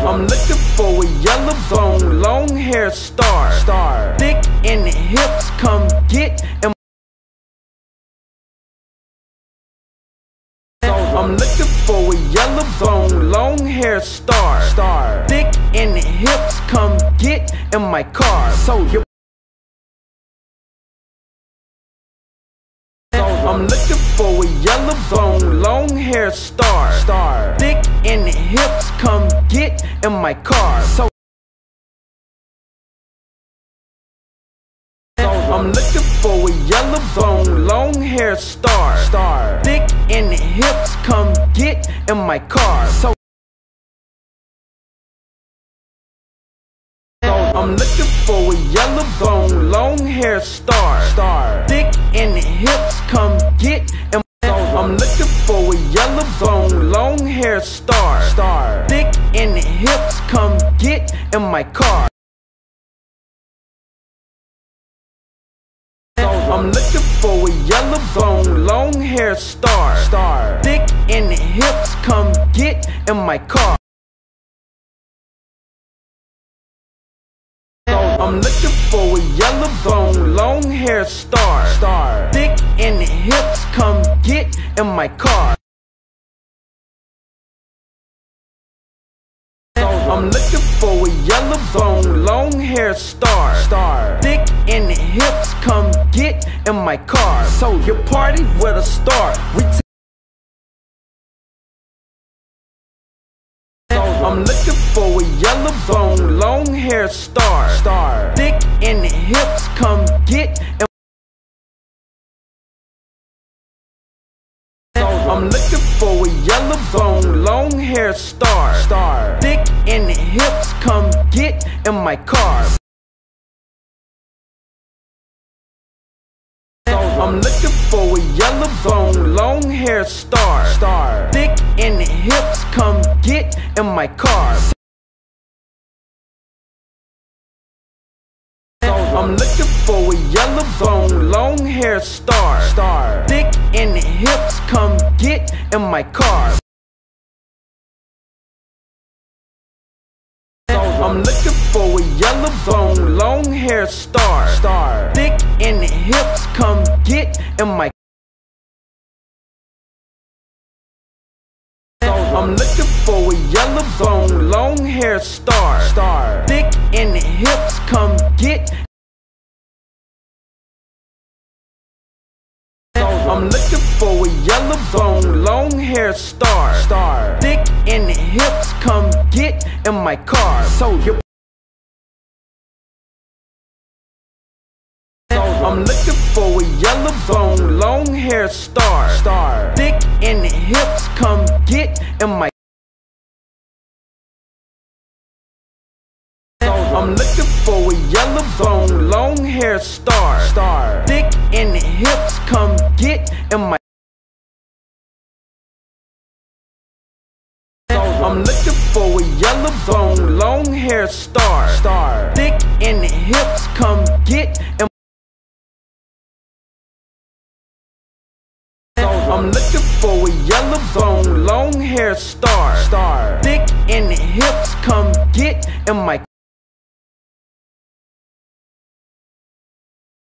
I'm looking for a yellow bone, long hair star, thick in the hips, come get him. I'm looking for a yellow bone, long hair star, thick in the hips, come get in my car. So you I'm looking for a yellow bone, long hair star, thick in the hips, come get in my car. So I'm looking for a yellow bone, long hair star, thick in the hips, come get in my car. So I'm looking for a yellow bone, long hair star, thick in the hips, come get in. I'm looking for a yellow bone, long hair star, thick in the hips, come get in my car. I'm looking for a yellow bone, long hair star, thick in the hips, come get in my car. I'm looking for a yellow bone, long hair star, thick in the hips, come get in my car. I'm looking for a yellow bone, long hair star, thick in the hips, come get in my car. So you party with a star. I'm looking for a yellow bone, long hair star, thick in the hips, come get in. I'm looking for a yellow bone, long hair star, thick in the hips, come get in my car. I'm looking for a yellow bone, long hair star, thick in the hips, come get in my car. I'm looking for a yellow bone, long hair star, thick in the hips, come get in my car. I'm looking for a yellow bone, long hair star, thick in the hips, come get in my. I'm looking for a yellow bone, long hair star, thick in the hips, come get. I'm looking for a yellow bone, long hair star, thick in the hips, come get in my car. So you I'm looking for a yellow bone, long hair star, thick in the hips, come get in my. I'm looking for a yellow bone, long hair star, thick in the hips, come get in my. I'm looking for a yellow bone, long hair star, thick in the hips, come get in. I'm looking for a yellow bone, long hair star, thick in the hips, come get in my.